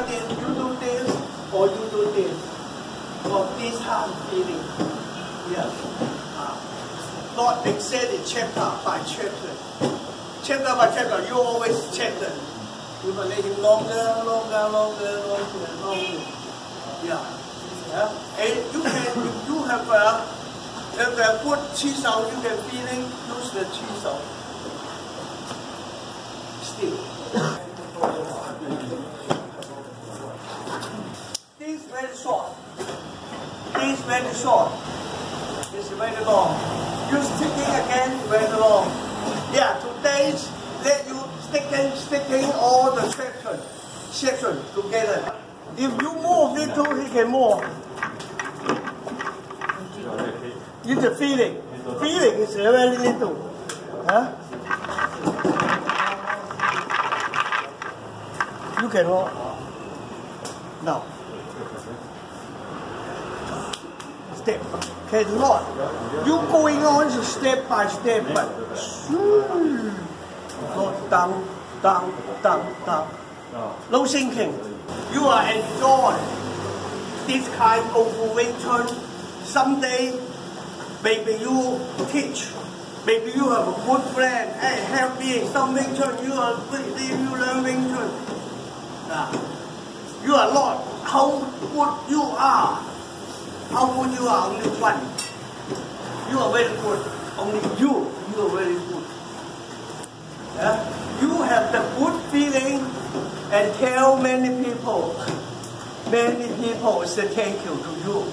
like this, you do this, or you do this. For this time feeling. Yes. Not exactly chapter by chapter. Chapter by chapter, you always chapter. You can make it longer. Yeah. And you can, if you have a good chisel, you can feeling, use the chisel. Still. This is very short. This is very short. This is very long. You sticking again, very long. Yeah, today let you sticking all the section together. If you move little, he can move. It's a feeling. Feeling is very little. Huh? You can hold. Now. Step. Cannot. You going on step by step, but not down. No thinking. You are enjoy this kind of Wing Chun. Someday, maybe you teach. Maybe you have a good friend. Hey, help me. Some Wing Chun. You learn Wing Chun. You are not how good you are. How good you are, only one. You are very good. Only you are very good. Yeah? You have the good feeling and tell many people say thank you to you.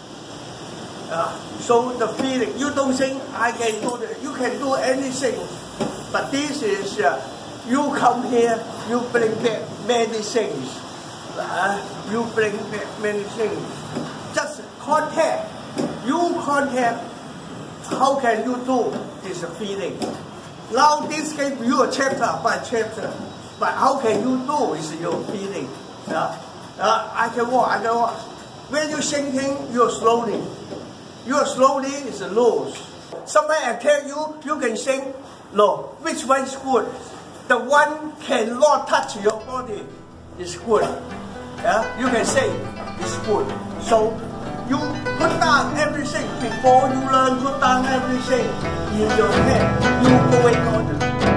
So the feeling, you don't think I can do that. You can do anything. But this is, you come here, you bring back many things. You bring back many things. Just contact. You contact. How can you do this feeling? Now this gave you a chapter by chapter. But how can you do is your feeling. I can walk. When you're thinking, you're slowly. You're slowly is loose. Somebody attack you, you can think, no, which one is good? The one cannot touch your body is good. Yeah? You can say it's good. So you put down everything before you learn. Put down everything in your head. You going on.